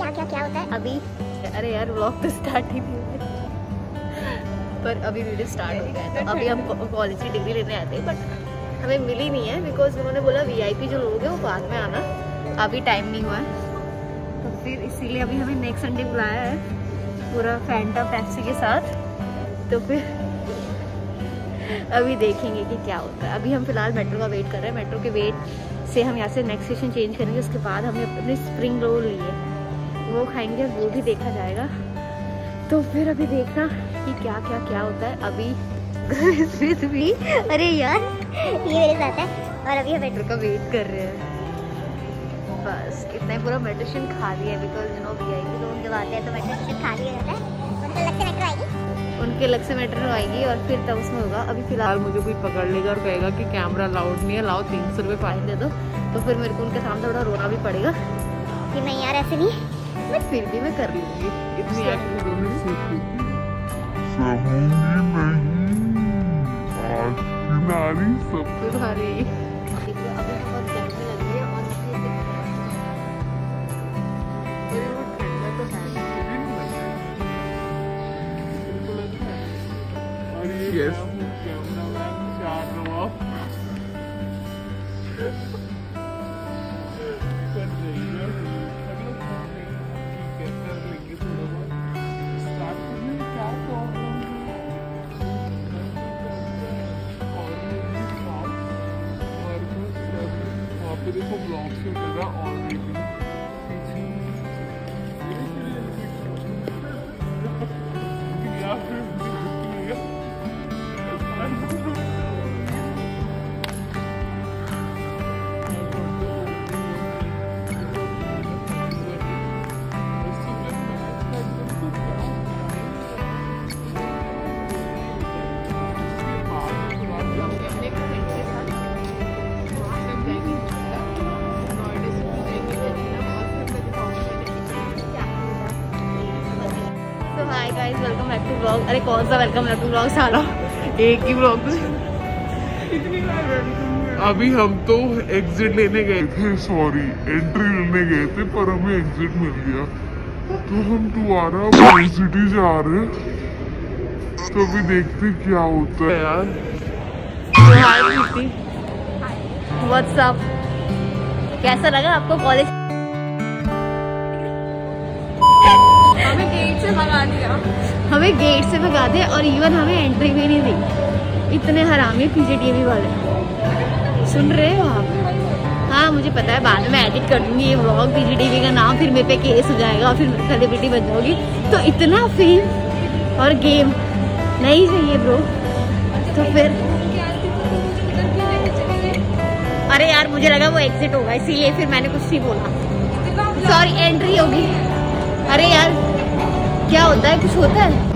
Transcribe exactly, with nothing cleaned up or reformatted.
क्या क्या क्या होता है अभी। अरे यार व्लॉग तो स्टार्ट ही नहीं हुआ पर अभी वीडियो स्टार्ट हो गया है। तो अभी हम कॉलेज की डिग्री लेने आते हैं बट हमें मिली नहीं है बिकॉज उन्होंने बोला वीआईपी जो लोग हैं वो बाद में आना, अभी टाइम नहीं हुआ है। तो फिर इसीलिए अभी हमें नेक्स्ट संडे बुलाया है पूरा फैंटा पेप्सी के साथ। तो फिर अभी देखेंगे कि क्या होता है। अभी हम फिलहाल मेट्रो का वेट कर रहे हैं। मेट्रो के वेट से हम यहाँ से नेक्स्ट स्टेशन चेंज करेंगे। उसके बाद हमने अपने स्प्रिंग रोल लिए, वो खाएंगे, वो भी देखा जाएगा। तो फिर अभी देखना कि क्या क्या क्या होता है। अभी भी अरे यार ये मेरे साथ है और अभी हम मेट्रो का वेट कर रहे हैं। बस इतना ही, पूरा मेट्रो स्टेशन खाली है बिकॉज यू नो वीआईपी लोग जब आते हैं तो मेट्रो स्टेशन खाली हो जाता है। उनके अलग से मेट्रो आएगी उनके अलग से मेट्रो आएगी और फिर तब उसमें होगा। अभी फिलहाल मुझे कोई पकड़ लेगा और कहेगा कि कैमरा अलाउड नहीं है, लाओ तीन सौ रुपये फाइन दे दो, तो फिर मेरे को उनके सामने थोड़ा रोना भी पड़ेगा कि नहीं यार ऐसे नहीं, बट फिर भी मैं कर लूँगी। इतनी नारी सब तुम्हारी। Yes. देखो ब्लॉग से लगा already hi guys, welcome back to vlog. अरे कौन सा वेलकम बैक टू व्लॉग, सारा एक ही व्लॉग। अभी हम तो एग्जिट लेने गए थे, सॉरी एंट्री लेने गए थे पर हमें एग्जिट मिल गया तो हम दोबारा वाई सिटी जा रहे हैं। तो अभी देखते क्या होता है यार। व्हाट्स अप, कैसा लगा आपको कॉलेज? हमें गेट से भगा दिया हमें गेट से भगा दिया और इवन हमें एंट्री भी नहीं दी। इतने हरामी पीजीटीवी वाले, सुन रहे हो आप? हाँ मुझे पता है, बाद में मैं एडिट कर दूंगी ये व्लॉग, पीजीटीवी का नाम, फिर मेरे पे केस हो जाएगा, फिर सेलिब्रिटी बन जाओगी। तो इतना फेम और गेम नहीं चाहिए ब्रो। तो फिर अरे यार मुझे लगा वो एग्जिट होगा इसीलिए फिर मैंने कुछ नहीं बोला। सॉरी, एंट्री होगी। अरे यार क्या होता है, कुछ होता है?